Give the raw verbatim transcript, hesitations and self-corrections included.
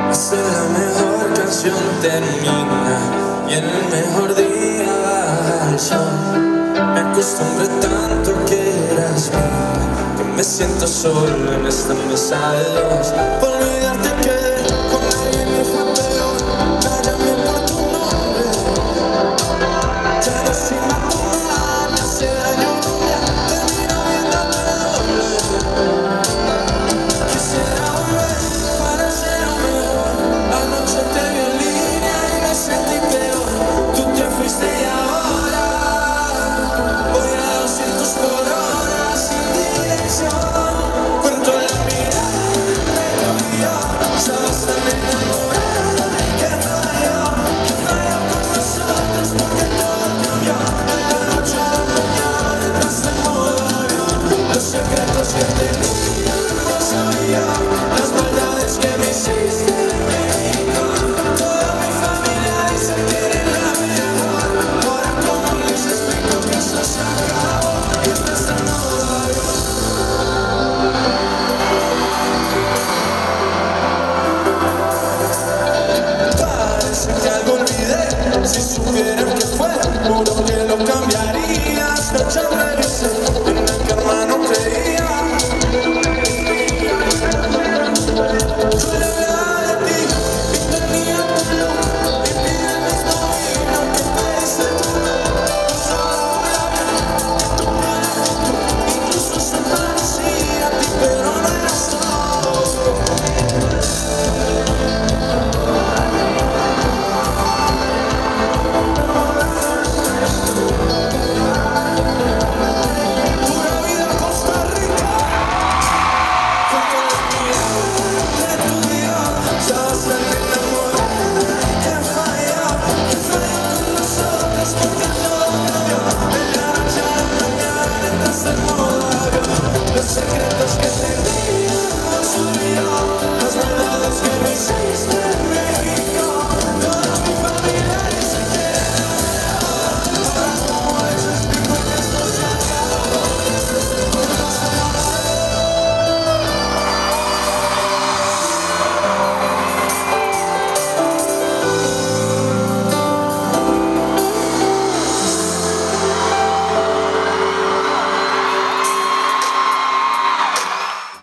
Hasta la mejor canción termina y en el mejor día baja el sol. Me acostumbré tanto que eras mía, que me siento solo en esta mesa de dos. Por olvidarte que con alguien me fue peor. Me llamé por tu nombre, ya no soy más tu madre. Me hace daño un día, termino viéndote doble. Quisiera volver para ser un mejor. Anoche te vi en línea y me sentí peor. Tú te fuiste y ahora voy a doscientos por hora sin dirección. Cuento la mirada de tu y yo. Sabes tan enamorada que falló, que falló con nosotros porque todo cambió. En la noche a la mañana entraste en modo avión. Los secretos que tenía no sabía, las maldades que me hiciste en México. Toda mi familia dice que eres la mejor. Ahora como les explico que eso se acabó y estás en modo avión. Parece que algo olvidé. Si supieran que fue, juro que lo cambiaría. Hasta ya revisé en el que hermano creía. Yo le hablaba de ti y tenía tu luz y pide el mismo vino que pediste tú. Solo una vez, tu piel tú, incluso se parecía a ti, pero no eras todo. Pura vida Costa Rica, fue con la mirada de tu Dios. Sabes